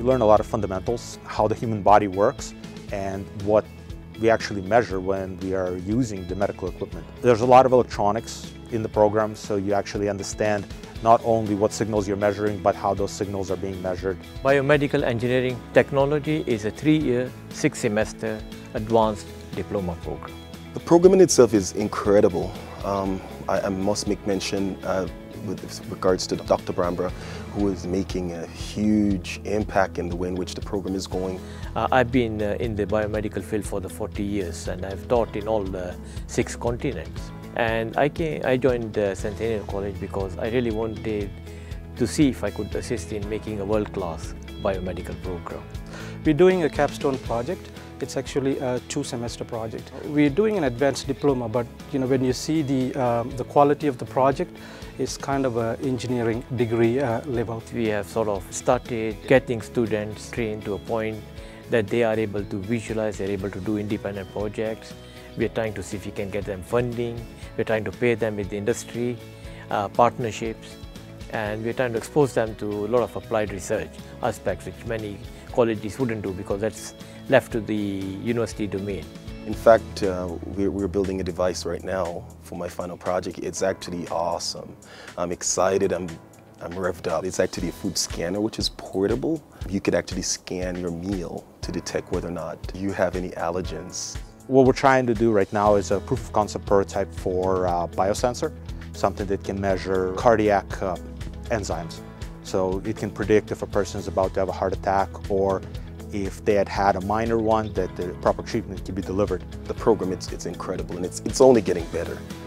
learn a lot of fundamentals, how the human body works, and what we actually measure when we are using the medical equipment. There's a lot of electronics in the program, so you actually understand not only what signals you're measuring, but how those signals are being measured. Biomedical Engineering Technology is a 3-year, 6-semester advanced diploma program. The program in itself is incredible. I must make mention with regards to Dr. Bambra, who is making a huge impact in the way in which the program is going. I've been in the biomedical field for the 40 years and I've taught in all the 6 continents. And I joined Centennial College because I really wanted to see if I could assist in making a world-class biomedical program. We're doing a capstone project. It's actually a 2-semester project. We're doing an advanced diploma, but when you see the quality of the project, it's kind of an engineering degree level. We have sort of started getting students trained to a point that they are able to visualize, they're able to do independent projects. We're trying to see if we can get them funding. We're trying to pair them with the industry, partnerships, and we're trying to expose them to a lot of applied research aspects which many colleges wouldn't do because that's left to the university domain. In fact, we're building a device right now for my final project. It's actually awesome. I'm excited, I'm revved up. It's actually a food scanner which is portable. You could actually scan your meal to detect whether or not you have any allergens. What we're trying to do right now is a proof of concept prototype for biosensor, something that can measure cardiac enzymes. So it can predict if a person is about to have a heart attack or if they had a minor one, that the proper treatment can be delivered. The program, it's incredible and it's only getting better.